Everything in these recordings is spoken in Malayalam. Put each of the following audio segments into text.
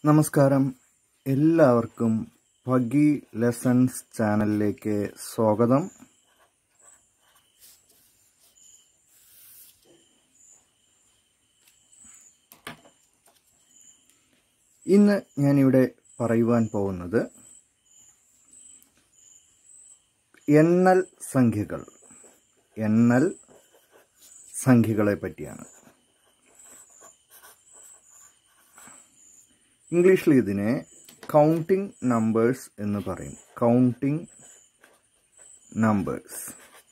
നമസ്കാരം, എല്ലാവർക്കും പഗി ലെസൺസ് ചാനലിലേക്ക് സ്വാഗതം. ഇന്ന് ഞാനിവിടെ പറയുവാൻ പോകുന്നത് എണ്ണൽ സംഖ്യകളെ പറ്റിയാണ്. ഇംഗ്ലീഷിൽ ഇതിനെ കൗണ്ടിംഗ് നമ്പേഴ്സ് എന്ന് പറയും. Counting numbers.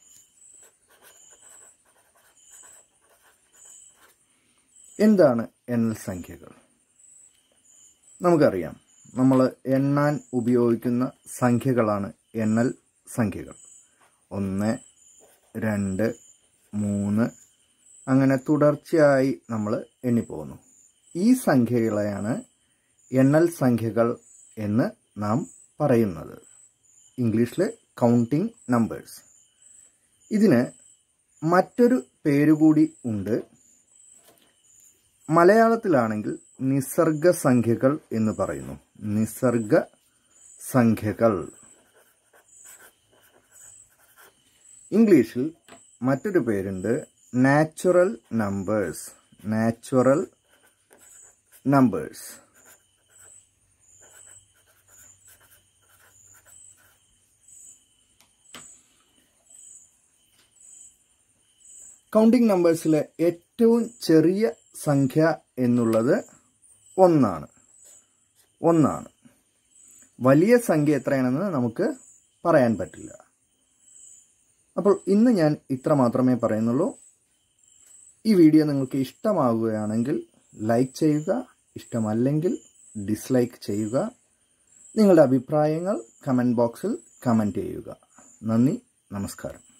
എന്താണ് എണ്ണൽ സംഖ്യകൾ? നമുക്കറിയാം, നമ്മൾ എണ്ണാൻ ഉപയോഗിക്കുന്ന സംഖ്യകളാണ് എണ്ണൽ സംഖ്യകൾ. 1, 2, 3 അങ്ങനെ തുടർച്ചയായി നമ്മൾ എണ്ണിപ്പോകുന്നു. ഈ സംഖ്യകളെയാണ് എണ്ണൽ സംഖ്യകൾ എന്ന് നാം പറയുന്നത്. ഇംഗ്ലീഷിൽ കൗണ്ടിംഗ് നമ്പേഴ്സ്. ഇതിന് മറ്റൊരു പേരുകൂടി ഉണ്ട്. മലയാളത്തിലാണെങ്കിൽ നിസർഗ സംഖ്യകൾ എന്ന് പറയുന്നു. നിസർഗ സംഖ്യകൾ. ഇംഗ്ലീഷിൽ മറ്റൊരു പേരുണ്ട്, natural numbers. Natural numbers. Counting നമ്പേഴ്സിലെ ഏറ്റവും ചെറിയ സംഖ്യ എന്നുള്ളത് 1 ആണ്. വലിയ സംഖ്യ എത്രയാണെന്ന് നമുക്ക് പറയാൻ പറ്റില്ല. അപ്പോൾ ഇന്ന് ഞാൻ ഇത്ര മാത്രമേ പറയുന്നുള്ളൂ. ഈ വീഡിയോ നിങ്ങൾക്ക് ഇഷ്ടമാവുകയാണെങ്കിൽ ലൈക്ക് ചെയ്യുക, ഇഷ്ടമല്ലെങ്കിൽ ഡിസ്ലൈക്ക് ചെയ്യുക. നിങ്ങളുടെ അഭിപ്രായങ്ങൾ കമൻറ്റ് ബോക്സിൽ കമൻറ്റ് ചെയ്യുക. നന്ദി, നമസ്കാരം.